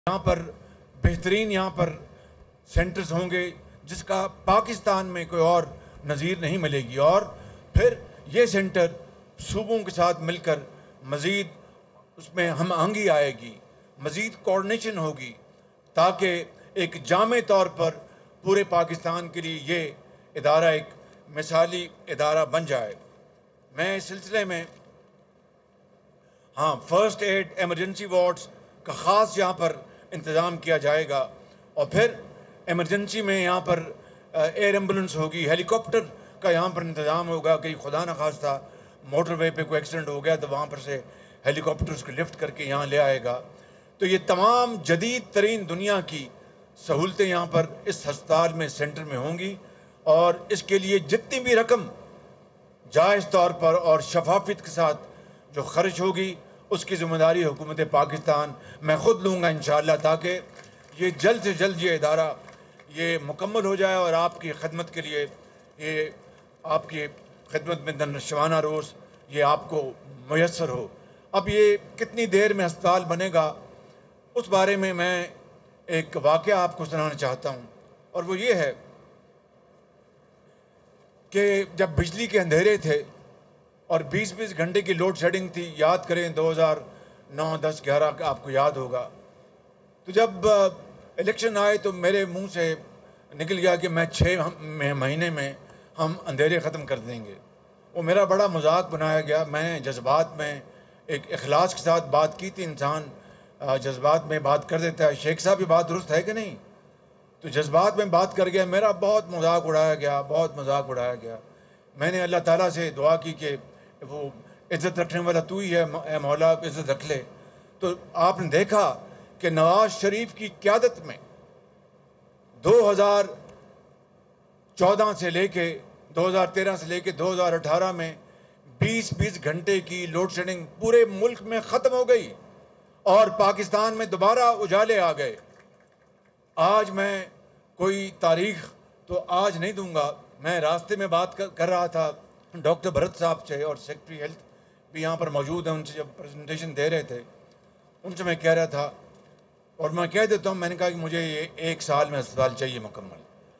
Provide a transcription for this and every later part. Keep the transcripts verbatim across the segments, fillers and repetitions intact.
यहाँ पर बेहतरीन यहाँ पर सेंटर्स होंगे जिसका पाकिस्तान में कोई और नज़ीर नहीं मिलेगी, और फिर ये सेंटर सूबों के साथ मिलकर मज़ीद उसमें हम आहंगी आएगी, मज़ीद कोऑर्डिनेशन होगी, ताकि एक जामे तौर पर पूरे पाकिस्तान के लिए ये इदारा एक मिसाली इदारा बन जाए। मैं इस सिलसिले में हाँ फ़र्स्ट एड एमरजेंसी वार्ड्स का ख़ास यहाँ पर इंतज़ाम किया जाएगा, और फिर एमरजेंसी में यहाँ पर एयर एम्बुलेंस होगी, हेलीकॉप्टर का यहाँ पर इंतज़ाम होगा कि खुदा न खास्ता मोटर वे पे कोई एक्सीडेंट हो गया तो वहाँ पर से हेलीकॉप्टर उसको लिफ्ट करके यहाँ ले आएगा। तो ये तमाम जदीद तरीन दुनिया की सहूलतें यहाँ पर इस हस्पताल में सेंटर में होंगी, और इसके लिए जितनी भी रकम जायज़ तौर पर और शफाफियत के साथ जो खर्च होगी उसकी ज़िम्मेदारी हुकूमत पाकिस्तान मैं ख़ुद लूँगा इंशाअल्लाह, ताकि ये जल्द से जल्द ये इदारा ये मुकम्मल हो जाए और आपकी खिदमत के लिए ये आपकी खिदमत में दनशवाना रोज़ ये आपको मुयस्सर हो। अब ये कितनी देर में अस्पताल बनेगा उस बारे में मैं एक वाक़या आपको सुनाना चाहता हूँ, और वो ये है कि जब बिजली के अंधेरे थे और बीस बीस घंटे की लोड शेडिंग थी, याद करें दो हज़ार नौ दस ग्यारह आपको याद होगा, तो जब इलेक्शन आए तो मेरे मुंह से निकल गया कि मैं छः महीने में हम अंधेरे ख़त्म कर देंगे। वो मेरा बड़ा मजाक बनाया गया। मैंने जज्बात में एक इखलास के साथ बात की थी, इंसान जज्बात में बात कर देता है। शेख साहब ये बात दुरुस्त है कि नहीं? तो जज्बात में बात कर गया, मेरा बहुत मजाक उड़ाया गया, बहुत मजाक उड़ाया गया। मैंने अल्लाह ताला से दुआ की कि वो इज़्ज़त रखने वाला तू ही है, ए मौला इज़्ज़त रख ले। तो आपने देखा कि नवाज शरीफ की क़यादत में दो हज़ार चौदह से लेके दो हज़ार तेरह से लेके दो हज़ार अठारह में बीस बीस घंटे की लोड शेडिंग पूरे मुल्क में ख़त्म हो गई और पाकिस्तान में दोबारा उजाले आ गए। आज मैं कोई तारीख़ तो आज नहीं दूंगा। मैं रास्ते में बात कर, कर रहा था डॉक्टर भरत साहब से, और सेक्रेटरी हेल्थ भी यहाँ पर मौजूद हैं, उनसे जब प्रेजेंटेशन दे रहे थे उनसे मैं कह रहा था, और मैं कह देता हूँ, मैंने कहा कि मुझे ये एक साल में अस्पताल चाहिए मुकम्मल।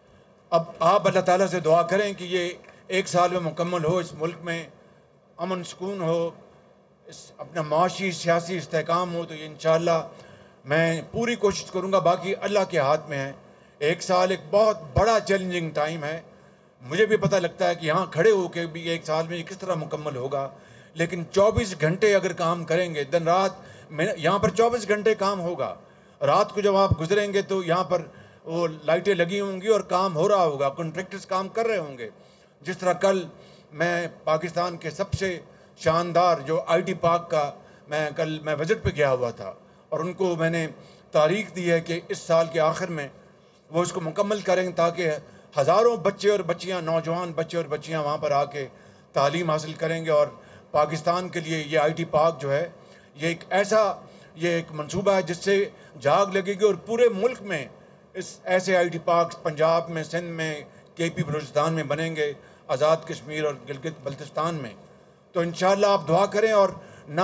अब आप अल्लाह ताला से दुआ करें कि ये एक साल में मुकम्मल हो, इस मुल्क में अमन सुकून हो, इस अपना माशी सियासी इस्तेहकाम हो, तो ये इंशाअल्लाह मैं पूरी कोशिश करूँगा। बाकी अल्लाह के हाथ में है। एक साल एक बहुत बड़ा चैलेंजिंग टाइम है। मुझे भी पता लगता है कि यहाँ खड़े होकर भी एक साल में किस तरह मुकम्मल होगा, लेकिन चौबीस घंटे अगर काम करेंगे दिन रात, मैं यहाँ पर चौबीस घंटे काम होगा। रात को जब आप गुजरेंगे तो यहाँ पर वो लाइटें लगी होंगी और काम हो रहा होगा, कॉन्ट्रैक्टर्स काम कर रहे होंगे। जिस तरह कल मैं पाकिस्तान के सबसे शानदार जो आई टी पार्क का मैं कल मैं विज़िट पे गया हुआ था, और उनको मैंने तारीख़ दी है कि इस साल के आखिर में वो इसको मुकम्मल करेंगे, ताकि हज़ारों बच्चे और बच्चियां, नौजवान बच्चे और बच्चियां वहाँ पर आके तालीम हासिल करेंगे। और पाकिस्तान के लिए ये आई टी पार्क जो है ये एक ऐसा ये एक मंसूबा है जिससे जाग लगेगी, और पूरे मुल्क में इस ऐसे आई टी पार्क पंजाब में, सिंध में, के पी बलूचिस्तान में बनेंगे, आज़ाद कश्मीर और गिलगित बल्तिस्तान में। तो इंशाअल्लाह आप दुआ करें, और ना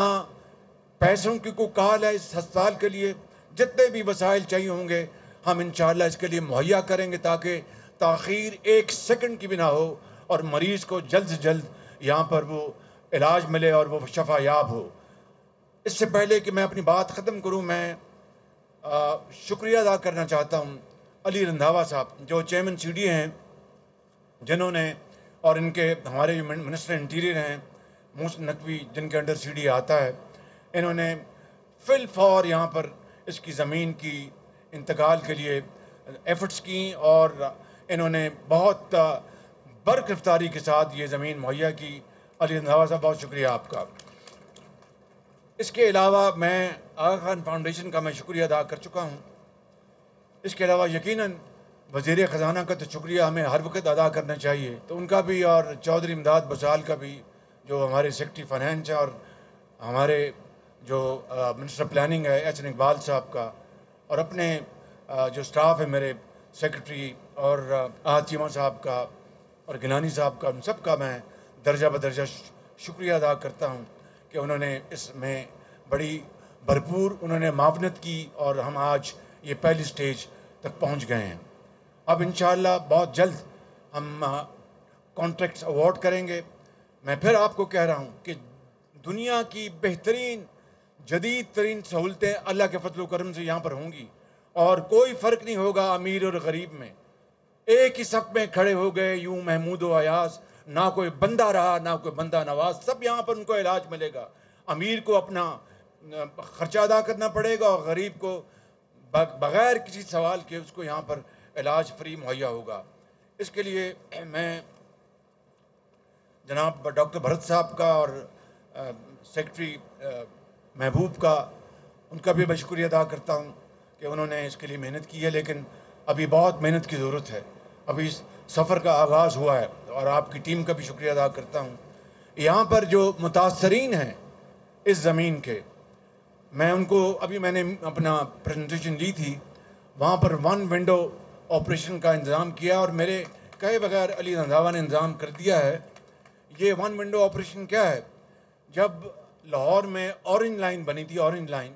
पैसों की कोई काल है इस अस्पताल के लिए, जितने भी वसाइल चाहिए होंगे हम इंशाअल्लाह इसके लिए मुहैया करेंगे, ताकि ताख़ीर एक सेकंड की भी ना हो और मरीज़ को जल्द से जल्द यहाँ पर वो इलाज मिले और वो शफा याब हो। इससे पहले कि मैं अपनी बात ख़त्म करूँ, मैं आ, शुक्रिया अदा करना चाहता हूँ अली रंधावा साहब जो चेयरमैन सी डी हैं, जिन्होंने, और इनके हमारे जो मिनिस्टर इंटीरियर हैं मूसा नकवी, जिनके अंडर सी डी आता है, इन्होंने फिल फॉर यहाँ पर इसकी ज़मीन की इंतकाल के लिए एफ़र्ट्स की, और इन्होंने बहुत बरकरफ्तारी के साथ ये ज़मीन मुहैया की। अली रंधावा साहब बहुत शुक्रिया आपका। इसके अलावा मैं आगा खान फाउंडेशन का मैं शुक्रिया अदा कर चुका हूँ। इसके अलावा यकीनन वज़ीर ख़जाना का तो शुक्रिया हमें हर वक्त अदा करना चाहिए, तो उनका भी, और चौधरी इमदाद बसाल का भी जो हमारे सेक्रेटरी फाइनेंस हैं, और हमारे जो मिनिस्टर प्लानिंग है एच एन इकबाल साहब का, और अपने आ, जो स्टाफ है मेरे सेक्रेटरी और आहत चीमा साहब का और गिलानी साहब का, उन सब का मैं दर्जा बदर्जा शुक्रिया अदा करता हूँ कि उन्होंने इसमें बड़ी भरपूर उन्होंने मावनत की और हम आज ये पहली स्टेज तक पहुंच गए हैं। अब इंशाअल्लाह बहुत जल्द हम कॉन्ट्रैक्ट्स अवार्ड करेंगे। मैं फिर आपको कह रहा हूँ कि दुनिया की बेहतरीन जदीद तरीन सहूलतें अल्लाह के फजल करम से यहाँ पर होंगी और कोई फ़र्क नहीं होगा अमीर और गरीब में। एक ही सफ़ में खड़े हो गए यूं महमूद व अयाज, ना कोई बंदा रहा ना कोई बंदा नवाज, सब यहाँ पर उनको इलाज मिलेगा। अमीर को अपना ख़र्चा अदा करना पड़ेगा और गरीब को बग़ैर किसी सवाल के उसको यहाँ पर इलाज फ्री मुहैया होगा। इसके लिए मैं जनाब डॉक्टर भरत साहब का और सेक्रेटरी महबूब का, उनका भी मैं शुक्रिया अदा करता हूँ कि उन्होंने इसके लिए मेहनत की है, लेकिन अभी बहुत मेहनत की ज़रूरत है। अभी इस सफ़र का आगाज़ हुआ है और आपकी टीम का भी शुक्रिया अदा करता हूँ। यहाँ पर जो मुतासरीन हैं इस ज़मीन के, मैं उनको अभी मैंने अपना प्रेजेंटेशन ली थी, वहाँ पर वन विंडो ऑपरेशन का इंतज़ाम किया और मेरे कहे बगैर अली रंधावा ने इंतज़ाम कर दिया है। ये वन विंडो ऑपरेशन क्या है, जब लाहौर में ऑरेंज लाइन बनी थी, ऑरेंज लाइन,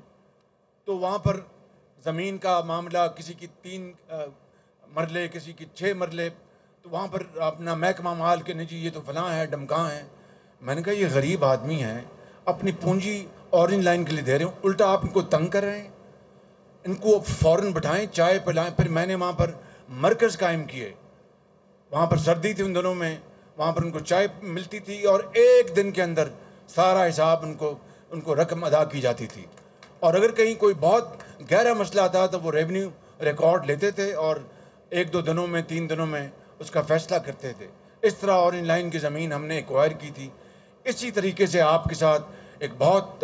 तो वहाँ पर ज़मीन का मामला, किसी की तीन आ, मरले, किसी की छः मरले, तो वहाँ पर अपना महकमा माल के नहीं जी ये तो फलां है डमकां है। मैंने कहा ये गरीब आदमी हैं, अपनी पूंजी ऑरेंज लाइन के लिए दे रहे हो, उल्टा आप इनको तंग कर रहे हैं। इनको फ़ौरन बिठाएं, चाय पिलाएं। फिर मैंने वहाँ पर मरकज़ कायम किए, वहाँ पर सर्दी थी उन दिनों में, वहाँ पर उनको चाय मिलती थी और एक दिन के अंदर सारा हिसाब उनको उनको रकम अदा की जाती थी। और अगर कहीं कोई बहुत गहरा मसला था तो वो रेवेन्यू रिकॉर्ड लेते थे और एक दो दिनों में, तीन दिनों में उसका फ़ैसला करते थे। इस तरह ऑरेंज लाइन की ज़मीन हमने एक्वायर की थी। इसी तरीके से आपके साथ एक बहुत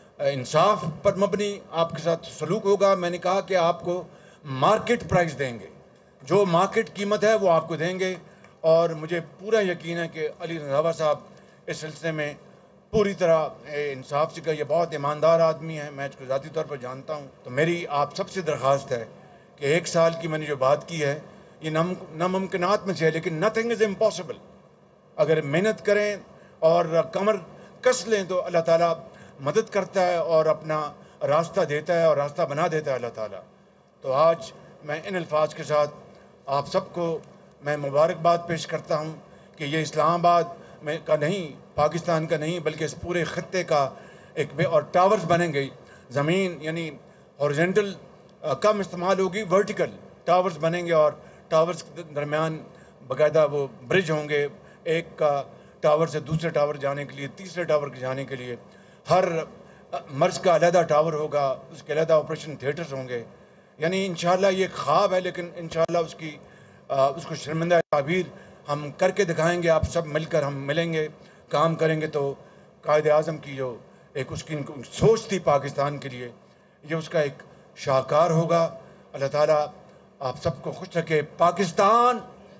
इंसाफ पर मबनी आपके साथ सलूक होगा। मैंने कहा कि आपको मार्केट प्राइस देंगे, जो मार्केट कीमत है वो आपको देंगे। और मुझे पूरा यकीन है कि अली रंधावा साहब इस सिलसिले में पूरी तरह इंसाफ से का, ये बहुत ईमानदार आदमी है, मैं इसको ज़ाती तौर पर जानता हूँ। तो मेरी आप सबसे दरख्वास्त है कि एक साल की मैंने जो बात की है ये नम नामुमकिनात में से है, लेकिन नथिंग इज़ इम्पॉसिबल। अगर मेहनत करें और कमर कस लें तो अल्लाह ताला मदद करता है और अपना रास्ता देता है और रास्ता बना देता है अल्लाह ताला। तो आज मैं इन अल्फाज के साथ आप सबको मैं मुबारकबाद पेश करता हूँ कि ये इस्लामाबाद में का नहीं, पाकिस्तान का नहीं, बल्कि इस पूरे ख़त्ते का एक वे और टावर्स बनेंगे। ज़मीन यानी हॉरिजॉन्टल कम इस्तेमाल होगी, वर्टिकल टावर्स बनेंगे और टावर्स के दरमियान बाकायदा वो ब्रिज होंगे, एक का टावर से दूसरे टावर जाने के लिए, तीसरे टावर के जाने के लिए। हर मर्ज का अलहदा टावर होगा, उसके अलहदा ऑपरेशन थिएटर्स होंगे। यानी इंशाअल्लाह ये ख्वाब है, लेकिन इंशाअल्लाह उसकी आ, उसको शर्मिंदा ताबीर हम करके दिखाएंगे। आप सब मिलकर हम मिलेंगे, काम करेंगे तो कायद आज़म की जो एक उसकी सोच थी पाकिस्तान के लिए, ये उसका एक शाहकार होगा। अल्लाह ताला आप सबको खुश रखे। पाकिस्तान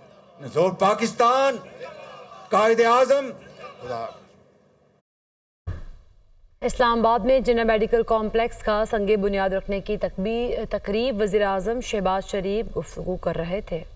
जोर पाकिस्तान, कायद आज़म। इस्लामाबाद में जिन्ना मेडिकल कॉम्प्लेक्स का संगे बुनियाद रखने की तकरीब वज़ीर आज़म शहबाज शरीफ गुफ्तगू कर रहे थे।